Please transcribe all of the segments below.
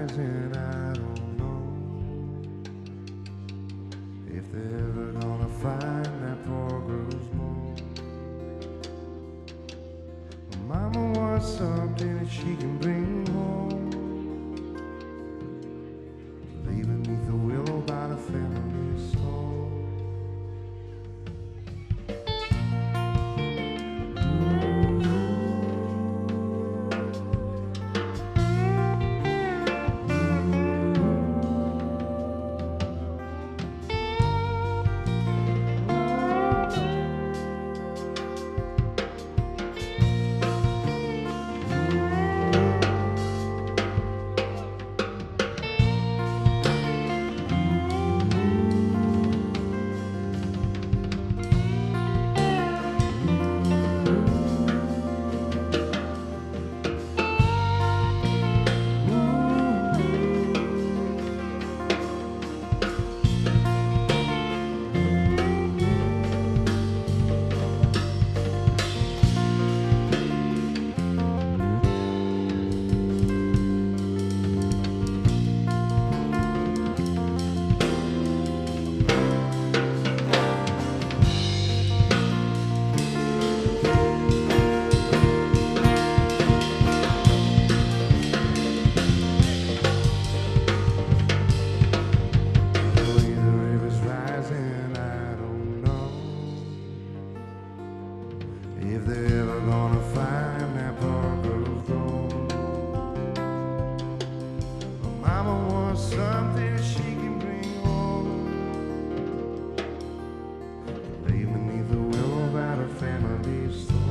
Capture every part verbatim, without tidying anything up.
rising, I don't know if they're ever gonna find that poor girl's bone. Mama wants something that she can bring home, lay beneath the willow by the family stone. If they're ever gonna find that poor girl's gone. Mama wants something that she can bring home, lay beneath the willow by her family's throne.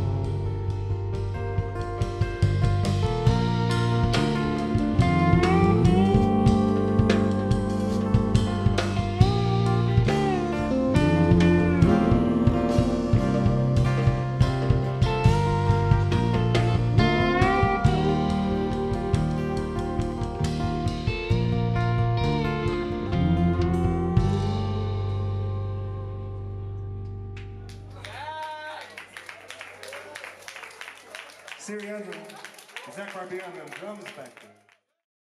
Siri on the, Zach Barbier on the drums back there.